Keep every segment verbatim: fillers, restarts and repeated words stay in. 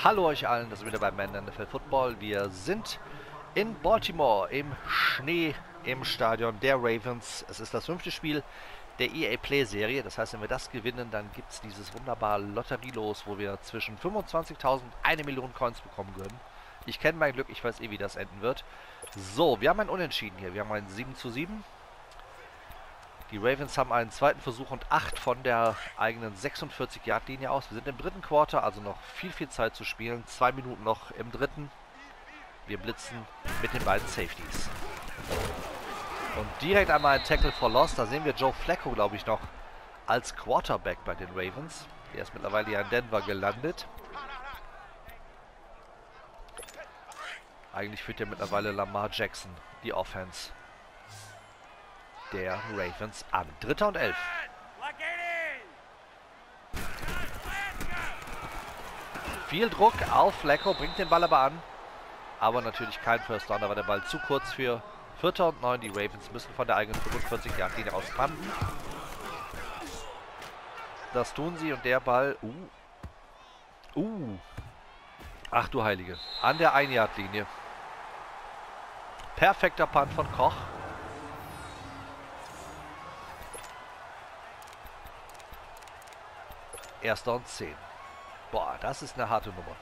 Hallo euch allen, das ist wieder beim Man N F L Football. Wir sind in Baltimore im Schnee im Stadion der Ravens. Es ist das fünfte Spiel der E A Play Serie. Das heißt, wenn wir das gewinnen, dann gibt es dieses wunderbare Lotterielos, wo wir zwischen fünfundzwanzigtausend und eine Million Coins bekommen können. Ich kenne mein Glück, ich weiß eh, wie das enden wird. So, wir haben ein Unentschieden hier. Wir haben ein sieben zu sieben. Die Ravens haben einen zweiten Versuch und acht von der eigenen sechsundvierzig Yard Linie aus. Wir sind im dritten Quarter, also noch viel, viel Zeit zu spielen. Zwei Minuten noch im dritten. Wir blitzen mit den beiden Safeties. Und direkt einmal ein Tackle for Loss. Da sehen wir Joe Flacco, glaube ich, noch als Quarterback bei den Ravens. Der ist mittlerweile ja in Denver gelandet. Eigentlich führt ja mittlerweile Lamar Jackson die Offense der Ravens an. Dritter und elf. Viel Druck auf Flacco, bringt den Ball aber an. Aber natürlich kein First Down, da war der Ball zu kurz für Vierter und neun. Die Ravens müssen von der eigenen fünfundvierzig Yard Linie aus fanden. Das tun sie und der Ball... Uh. Uh. Ach du Heilige. An der ein Yard Linie. Perfekter Punt von Koch. Erster und zehn. Boah, das ist eine harte Nummer.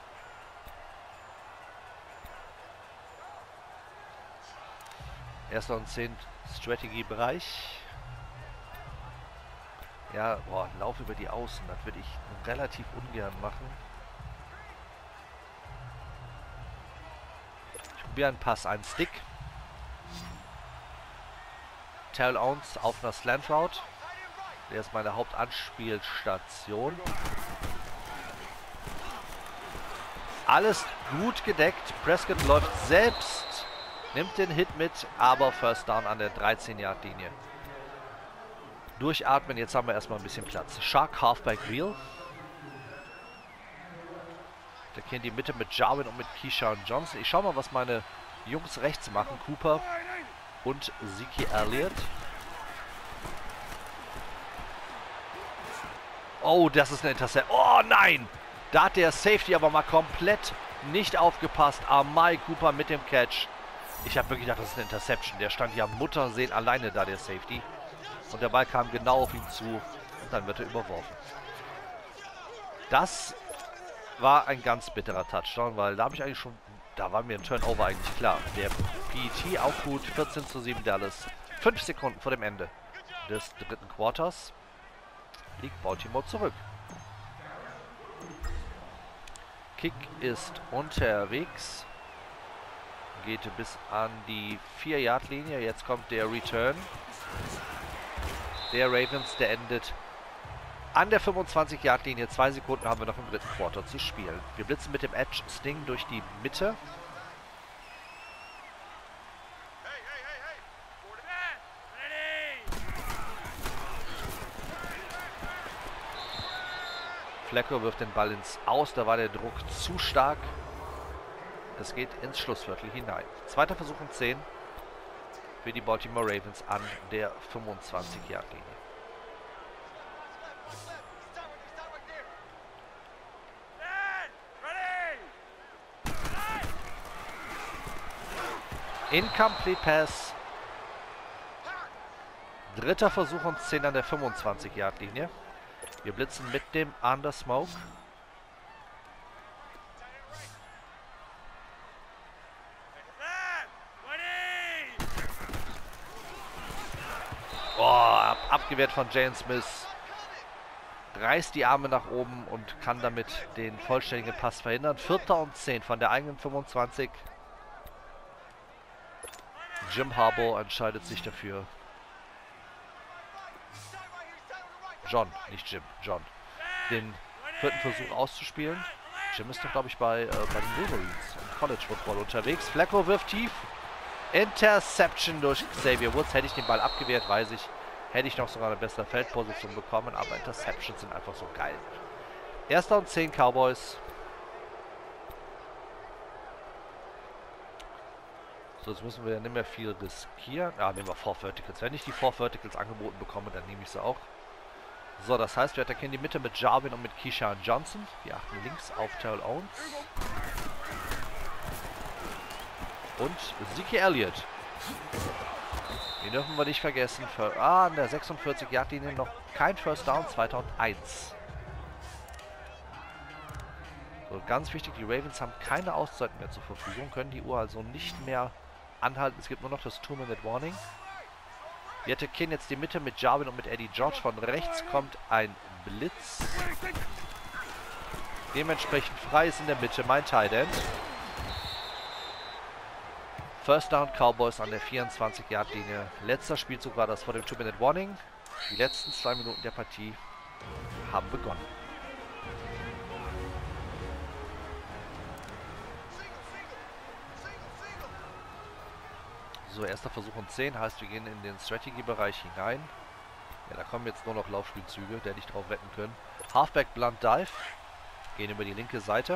Erster und zehn, Strategy-Bereich. Ja, boah, Lauf über die Außen, das würde ich relativ ungern machen. Ich probiere einen Pass, einen Stick. Terrell Owens auf einer Slant Route. Der ist meine Hauptanspielstation. Alles gut gedeckt. Prescott läuft selbst, nimmt den Hit mit, aber First Down an der dreizehn Yard Linie. Durchatmen, jetzt haben wir erstmal ein bisschen Platz. Shark Halfback Wheel. Da gehen die Mitte mit Jarwin und mit Keyshawn Johnson. Ich schaue mal, was meine Jungs rechts machen. Cooper und Zeke Elliott. Oh, das ist eine Interception. Oh nein! Da hat der Safety aber mal komplett nicht aufgepasst. Amari Cooper mit dem Catch. Ich habe wirklich gedacht, das ist eine Interception. Der stand ja Muttersehen alleine da, der Safety. Und der Ball kam genau auf ihn zu. Und dann wird er überworfen. Das war ein ganz bitterer Touchdown, weil da habe ich eigentlich schon... Da war mir ein Turnover eigentlich klar. Der P E T auch gut. vierzehn zu sieben Dallas. Fünf Sekunden vor dem Ende des dritten Quarters liegt Baltimore zurück. Kick ist unterwegs. Geht bis an die vier Yard Linie. Jetzt kommt der Return. Der Ravens, der endet an der fünfundzwanzig Yard Linie. Zwei Sekunden haben wir noch im dritten Quarter zu spielen. Wir blitzen mit dem Edge Sting durch die Mitte. Flacco wirft den Ball ins Aus, da war der Druck zu stark. Es geht ins Schlussviertel hinein. Zweiter Versuch und zehn für die Baltimore Ravens an der fünfundzwanzig Yard Linie. Incomplete Pass. Dritter Versuch und zehn an der fünfundzwanzig Yard Linie. Wir blitzen mit dem Under Smoke. Boah, abgewehrt von Jalen Smith. Reißt die Arme nach oben und kann damit den vollständigen Pass verhindern. Vierter und zehn von der eigenen fünfundzwanzig. Jim Harbaugh entscheidet sich dafür. John, nicht Jim, John. Den vierten Versuch auszuspielen. Jim ist doch, glaube ich, bei, äh, bei den Wolverines im College Football unterwegs. Flacco wirft tief. Interception durch Xavier Woods. Hätte ich den Ball abgewehrt, weiß ich, hätte ich noch sogar eine bessere Feldposition bekommen. Aber Interceptions sind einfach so geil. Erster und zehn Cowboys. So, jetzt müssen wir ja nicht mehr viel riskieren. Ah, nehmen wir Four Verticals. Wenn ich die Four Verticals angeboten bekomme, dann nehme ich sie auch. So, das heißt, wir attackieren die Mitte mit Jarwin und mit Keyshawn Johnson. Wir achten links auf Terrell Owens. Und Zeke Elliott. Den dürfen wir nicht vergessen. Für, ah, an der sechsundvierzig-Yard-Linie noch kein First Down, zweiter und eins. So, ganz wichtig, die Ravens haben keine Auszeiten mehr zur Verfügung, können die Uhr also nicht mehr anhalten. Es gibt nur noch das Two-Minute-Warning. Wir attackieren jetzt die Mitte mit Jarwin und mit Eddie George. Von rechts kommt ein Blitz. Dementsprechend frei ist in der Mitte mein Tight End. First Down Cowboys an der vierundzwanzig-Yard-Linie. Letzter Spielzug war das vor dem Two-Minute-Warning. Die letzten zwei Minuten der Partie haben begonnen. So, erster Versuch und zehn, heißt wir gehen in den Strategy-Bereich hinein. Ja, da kommen jetzt nur noch Laufspielzüge, der nicht drauf wetten können. Halfback Blunt Dive. Gehen über die linke Seite.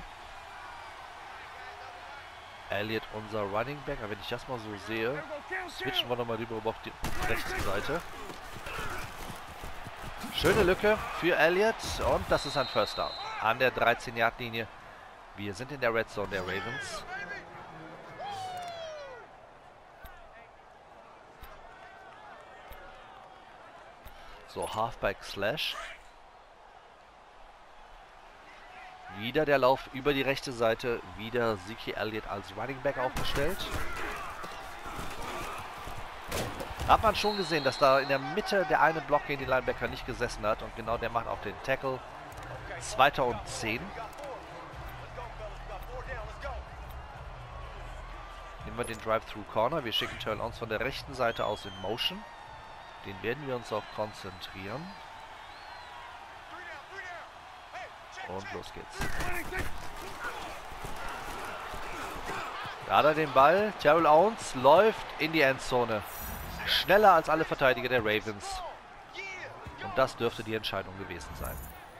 Elliott, unser Running Back. Aber wenn ich das mal so sehe, switchen wir nochmal rüber auf die rechte Seite. Schöne Lücke für Elliott. Und das ist ein First Down. An der dreizehn-Yard-Linie. Wir sind in der Red Zone der Ravens. So, Halfback Slash. Wieder der Lauf über die rechte Seite. Wieder Zeke Elliott als Running Back aufgestellt. Hat man schon gesehen, dass da in der Mitte der eine Block gegen die Linebacker nicht gesessen hat. Und genau der macht auch den Tackle. Zweiter und zehn. Nehmen wir den Drive-Through Corner. Wir schicken Terrell Owens von der rechten Seite aus in Motion. Den werden wir uns auch konzentrieren. Und los geht's. Da hat er den Ball. Terrell Owens läuft in die Endzone. Schneller als alle Verteidiger der Ravens. Und das dürfte die Entscheidung gewesen sein.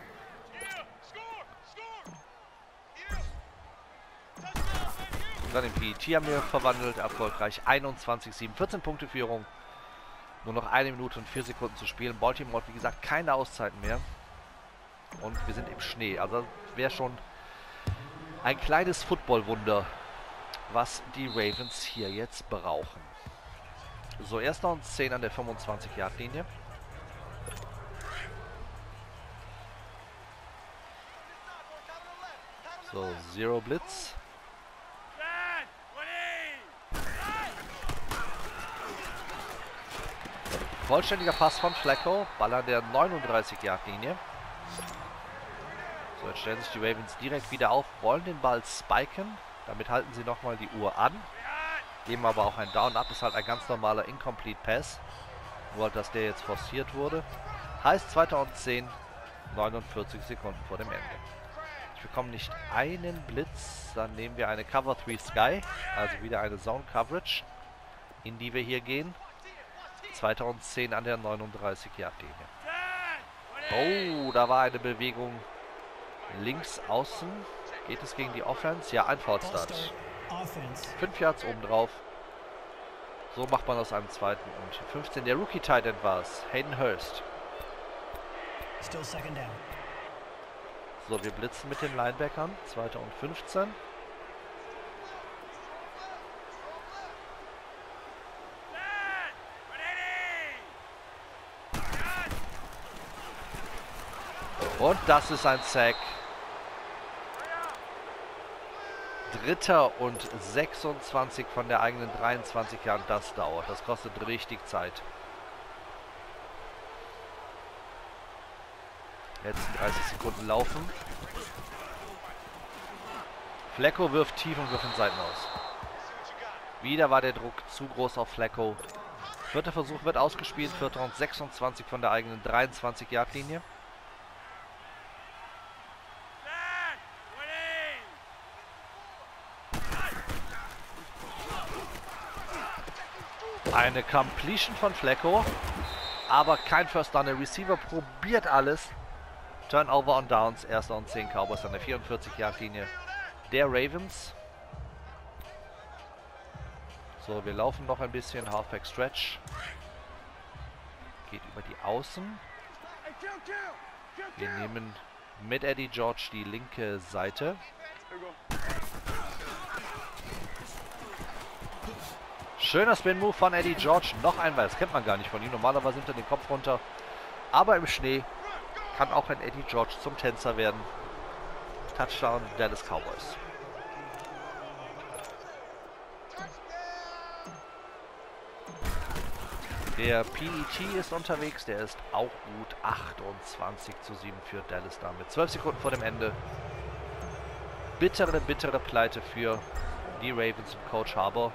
Dann im P E T haben wir verwandelt. Erfolgreich einundzwanzig sieben. vierzehn Punkte Führung. Nur noch eine Minute und vier Sekunden zu spielen. Baltimore hat, wie gesagt, keine Auszeiten mehr. Und wir sind im Schnee. Also wäre schon ein kleines Footballwunder, was die Ravens hier jetzt brauchen. So, erster und zehn an der fünfundzwanzig-Yard-Linie. So, Zero Blitz. Vollständiger Pass von Flacco. Ball an der neununddreißig-Yard-Linie. So, jetzt stellen sich die Ravens direkt wieder auf, wollen den Ball spiken. Damit halten sie nochmal die Uhr an. Geben aber auch ein Down-Up. Ist halt ein ganz normaler Incomplete Pass. Nur halt, dass der jetzt forciert wurde. Heißt zweiter und zehn. neunundvierzig Sekunden vor dem Ende. Wir bekommen nicht einen Blitz. Dann nehmen wir eine Cover drei Sky. Also wieder eine Zone Coverage, in die wir hier gehen. zweiter und zehn an der neununddreißig-Yard-Linie. Oh, da war eine Bewegung links außen. Geht es gegen die Offense? Ja, ein Foul-Start. fünf Yards obendrauf. So macht man aus einem zweiten und fünfzehn. Der Rookie-Tight End war es. Hayden Hurst. So, wir blitzen mit den Linebackern. zweiter und fünfzehn. Und das ist ein Sack. Dritter und sechsundzwanzig von der eigenen dreiundzwanzig Yard. Das dauert. Das kostet richtig Zeit. Letzten dreißig Sekunden laufen. Flacco wirft tief und wirft in Seiten aus. Wieder war der Druck zu groß auf Flacco. Vierter Versuch wird ausgespielt. Vierter und sechsundzwanzig von der eigenen dreiundzwanzig Yard Linie. Eine Completion von Flacco, aber kein First Down. Der Receiver probiert alles. Turnover on Downs, erster und zehn Cowboys an der vierundvierzig Yard Linie der Ravens. So, wir laufen noch ein bisschen. Halfback Stretch. Geht über die Außen. Wir nehmen mit Eddie George die linke Seite. Schöner Spin-Move von Eddie George. Noch einmal, das kennt man gar nicht von ihm. Normalerweise nimmt er den Kopf runter. Aber im Schnee kann auch ein Eddie George zum Tänzer werden. Touchdown Dallas Cowboys. Der P E T ist unterwegs, der ist auch gut. achtundzwanzig zu sieben für Dallas damit. zwölf Sekunden vor dem Ende. Bittere, bittere Pleite für die Ravens und Coach Harbour.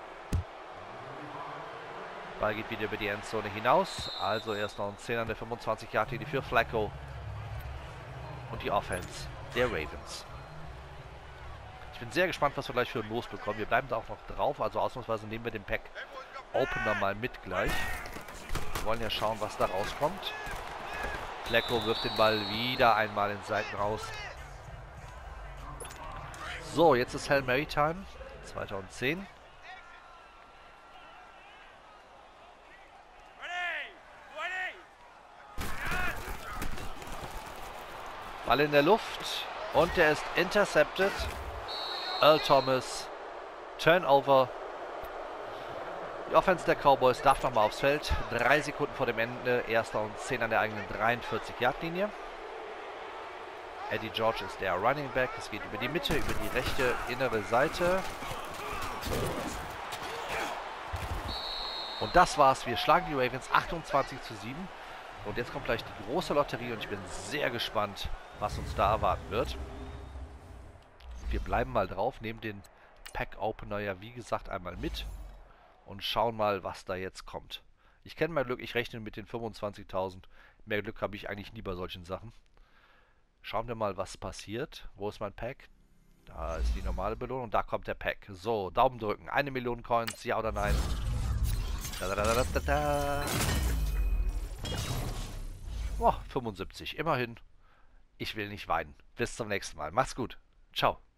Ball geht wieder über die Endzone hinaus. Also erst noch ein zehn an der fünfundzwanzig Yard Linie für Flacco. Und die Offense der Ravens. Ich bin sehr gespannt, was wir gleich für ein Los bekommen. Wir bleiben da auch noch drauf. Also ausnahmsweise nehmen wir den Pack Opener mal mit gleich. Wir wollen ja schauen, was da rauskommt. Flacco wirft den Ball wieder einmal in Seiten raus. So, jetzt ist Hail Mary Time. zweitausendzehn. Ball in der Luft. Und der ist intercepted. Earl Thomas. Turnover. Die Offense der Cowboys darf nochmal aufs Feld. Drei Sekunden vor dem Ende. Erster und zehn an der eigenen dreiundvierzig Yard Linie. Eddie George ist der Running Back. Es geht über die Mitte, über die rechte innere Seite. Und das war's. Wir schlagen die Ravens achtundzwanzig zu sieben. Und jetzt kommt gleich die große Lotterie und ich bin sehr gespannt, was uns da erwarten wird. Wir bleiben mal drauf, nehmen den Pack Opener ja wie gesagt einmal mit. Und schauen mal, was da jetzt kommt. Ich kenne mein Glück, ich rechne mit den fünfundzwanzigtausend. Mehr Glück habe ich eigentlich nie bei solchen Sachen. Schauen wir mal, was passiert. Wo ist mein Pack? Da ist die normale Belohnung. Da kommt der Pack. So, Daumen drücken. Eine Million Coins, ja oder nein? Da, da, da, da, da, da. Oh, fünfundsiebzig. Immerhin. Ich will nicht weinen. Bis zum nächsten Mal. Macht's gut. Ciao.